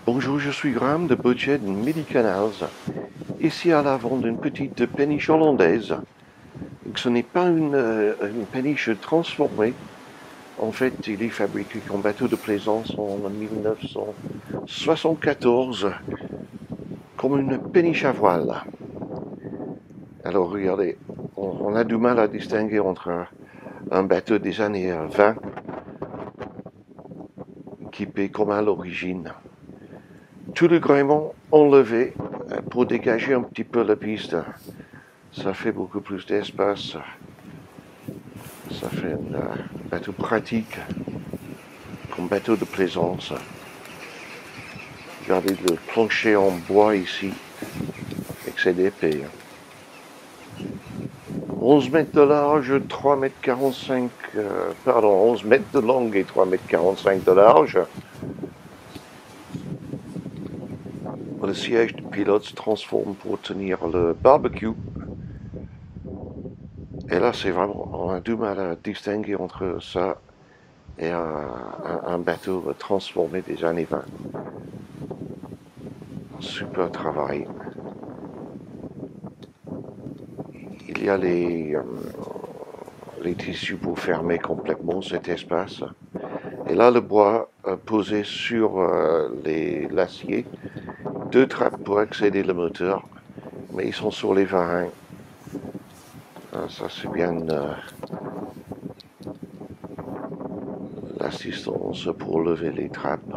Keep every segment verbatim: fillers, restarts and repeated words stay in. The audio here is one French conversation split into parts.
Bonjour, je suis Graham de Budget Midi-Canals. Ici à l'avant d'une petite péniche hollandaise. Ce n'est pas une, une péniche transformée. En fait, il est fabriqué comme bateau de plaisance en mille neuf cent soixante-quatorze, comme une péniche à voile. Alors regardez, on, on a du mal à distinguer entre un, un bateau des années vingt, équipé comme à l'origine. Tout le gréement enlevé pour dégager un petit peu la piste. Ça fait beaucoup plus d'espace. Ça fait un euh, bateau pratique, comme bateau de plaisance. Regardez le plancher en bois ici, avec ses épées. onze mètres de large, trois mètres quarante-cinq, euh, pardon, onze mètres de long et trois mètres quarante-cinq de large. Le siège de pilote se transforme pour tenir le barbecue. Et là, c'est vraiment, on a du mal à distinguer entre ça et un, un, un bateau transformé des années vingt. Super travail. Il y a les, euh, les tissus pour fermer complètement cet espace. Et là, le bois euh, posé sur euh, l'acier. Deux trappes pour accéder au moteur, mais ils sont sur les varins. Ah, ça, c'est bien euh, l'assistance pour lever les trappes.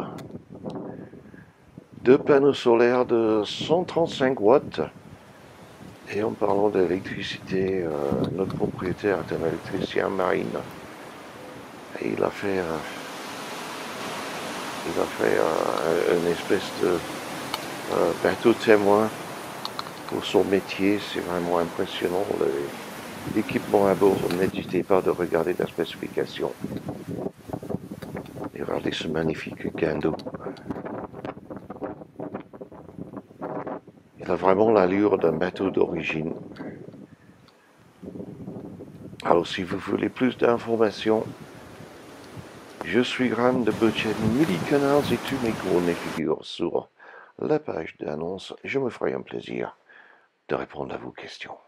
Deux panneaux solaires de cent trente-cinq watts. Et en parlant d'électricité, euh, notre propriétaire est un électricien marine. Et il a fait, euh, il a fait euh, une espèce de euh, bateau témoin pour son métier. C'est vraiment impressionnant. L'équipement à bord, n'hésitez pas de regarder la spécification. Et regardez ce magnifique guindeau. Il a vraiment l'allure d'un bateau d'origine. Alors, si vous voulez plus d'informations, je suis Graham de Budget Midi-Canals et tous mes coordonnées figurent sur la page d'annonce. Je me ferai un plaisir de répondre à vos questions.